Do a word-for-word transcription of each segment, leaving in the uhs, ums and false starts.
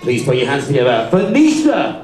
Please put your hands together for NISHA!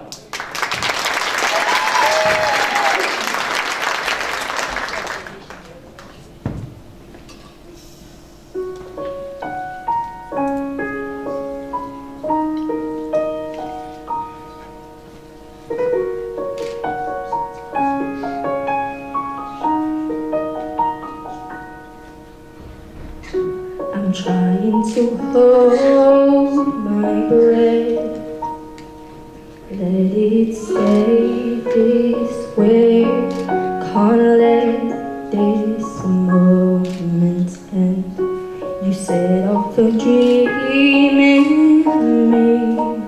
I'm trying to hold my breath, let it stay this way. Can't let this moment end. You set off a dream in me,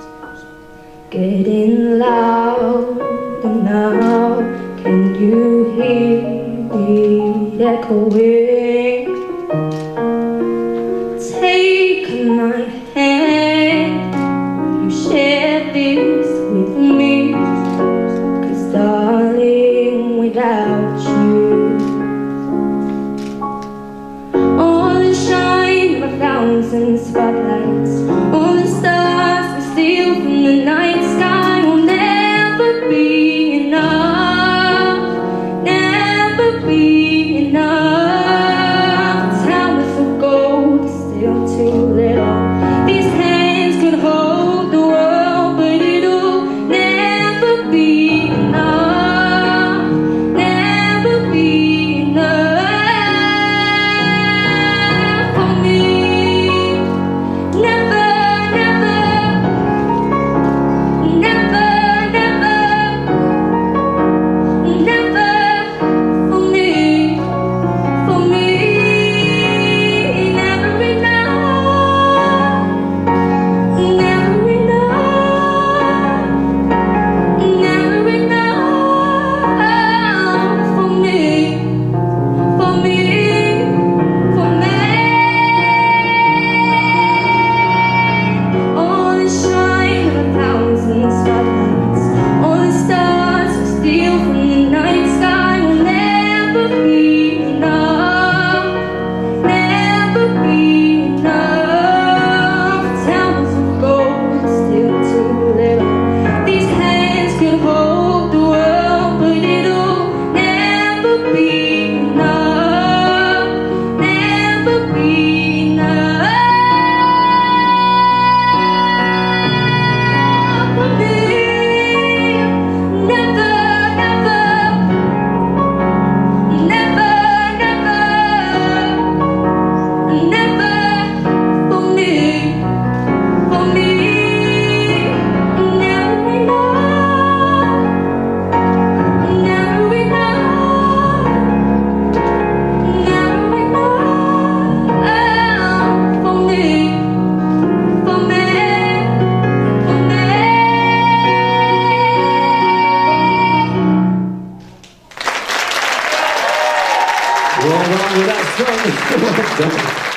getting louder now. Can you hear it echoing? Take my hand, you share this with me, 'cause darling, without you, all the shine of a thousand spotlights, all the stars we steal from the night sky will never be enough, never be enough. Too little. These hands could hold the world, but it'll never be enough, never be enough for me. Never, never, never, never, never for me, for me. Well done with that song. Well done.